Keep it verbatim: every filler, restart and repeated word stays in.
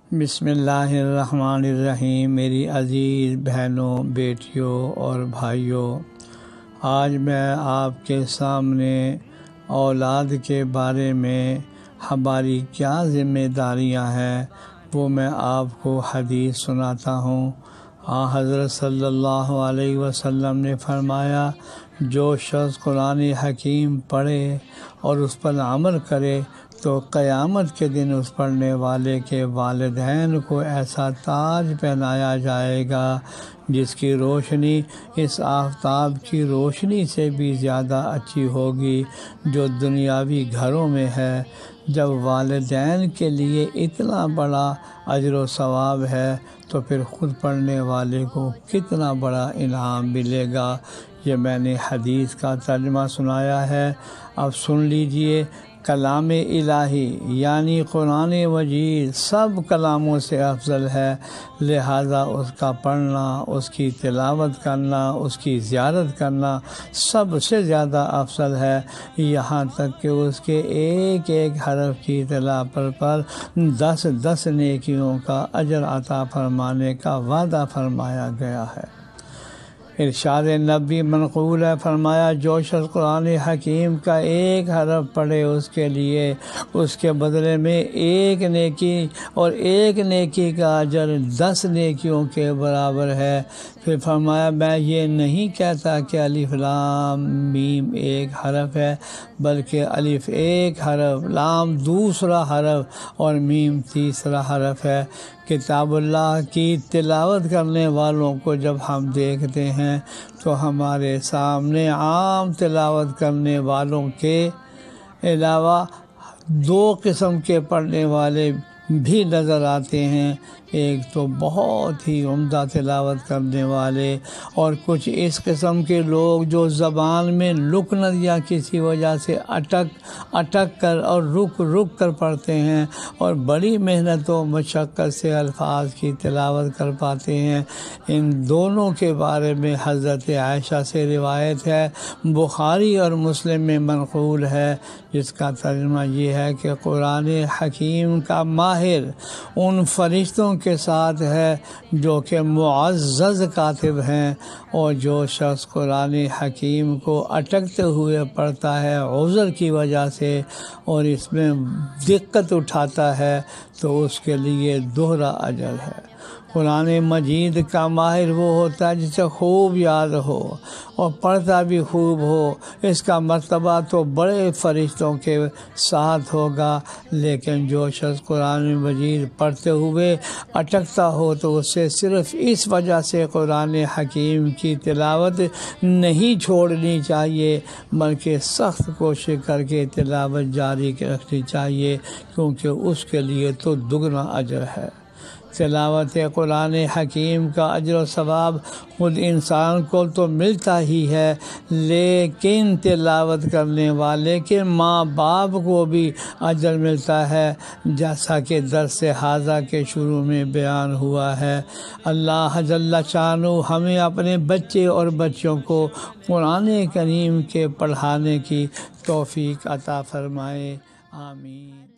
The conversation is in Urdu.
بسم اللہ الرحمن الرحیم۔ میری عزیز بہنوں، بیٹیوں اور بھائیوں، آج میں آپ کے سامنے اولاد کے بارے میں ہماری کیا ذمہ داریاں ہیں وہ میں آپ کو حدیث سناتا ہوں۔ آن حضرت صلی اللہ علیہ وسلم نے فرمایا، جو شخص قرآن حکیم پڑھے اور اس پر عمل کرے تو قیامت کے دن اس پڑھنے والے کے والدین کو ایسا تاج پہنایا جائے گا جس کی روشنی اس آفتاب کی روشنی سے بھی زیادہ اچھی ہوگی جو دنیاوی گھروں میں ہے۔ جب والدین کے لیے اتنا بڑا اجر و ثواب ہے تو پھر خود پڑھنے والے کو کتنا بڑا انعام ملے گا۔ یہ میں نے حدیث کا ترجمہ سنایا ہے، اب سن لیجئے۔ کلام الہی یعنی قرآن مجید سب کلاموں سے افضل ہے، لہذا اس کا پڑھنا، اس کی تلاوت کرنا، اس کی زیارت کرنا سب سے زیادہ افضل ہے، یہاں تک کہ اس کے ایک ایک حرف کی تلاوت پر دس دس نیکیوں کا اجر عطا فرمانے کا وعدہ فرمایا گیا ہے۔ ارشاد نبی منقول ہے، فرمایا جو شخص قرآن حکیم کا ایک حرف پڑھے اس کے لیے اس کے بدلے میں ایک نیکی اور ایک نیکی کا اجر دس نیکیوں کے برابر ہے۔ پھر فرمایا، میں یہ نہیں کہتا کہ الف لام میم ایک حرف ہے، بلکہ الف ایک حرف، لام دوسرا حرف اور میم تیسرا حرف ہے۔ کتاب اللہ کی تلاوت کرنے والوں کو جب ہم دیکھتے ہیں تو ہمارے سامنے عام تلاوت کرنے والوں کے علاوہ دو قسم کے پڑھنے والے بھی نظر آتے ہیں، ایک تو بہت ہی عمدہ تلاوت کرنے والے اور کچھ اس قسم کے لوگ جو زبان میں لکنت یا کسی وجہ سے اٹک اٹک کر اور رک رک کر پڑھتے ہیں اور بڑی محنت و مشقت سے الفاظ کی تلاوت کر پاتے ہیں۔ ان دونوں کے بارے میں حضرت عائشہ سے روایت ہے، بخاری اور مسلم میں منقول ہے، جس کا ترجمہ یہ ہے کہ قرآن حکیم کا ماہر ان فرشتوں کے ساتھ ہے جو کہ معزز کاتب ہیں، اور جو شخص قرآن حکیم کو اٹکتے ہوئے پڑھتا ہے عذر کی وجہ سے اور اس میں دقت اٹھاتا ہے تو اس کے لیے دوہرا اجر ہے۔ قرآن مجید کا ماہر وہ ہوتا ہے جسے خوب یاد ہو اور پڑھتا بھی خوب ہو، اس کا مرتبہ تو بڑے فرشتوں کے ساتھ ہوگا، لیکن جو شخص قرآن مجید پڑھتے ہوئے اٹکتا ہو تو اسے صرف اس وجہ سے قرآن حکیم کی تلاوت نہیں چھوڑنی چاہیے بلکہ سخت کوشش کر کے تلاوت جاری رکھنی چاہیے، کیونکہ اس کے لیے تو دگنا اجر ہے۔ تلاوت قرآن حکیم کا اجر و ثواب خود انسان کو تو ملتا ہی ہے، لیکن تلاوت کرنے والے کے ماں باپ کو بھی اجر ملتا ہے، جیسا کہ درس ھذا کے شروع میں بیان ہوا ہے۔ اللہ جل شانہ ہمیں اپنے بچے اور بچوں کو قرآن کریم کے پڑھانے کی توفیق عطا فرمائے، آمین۔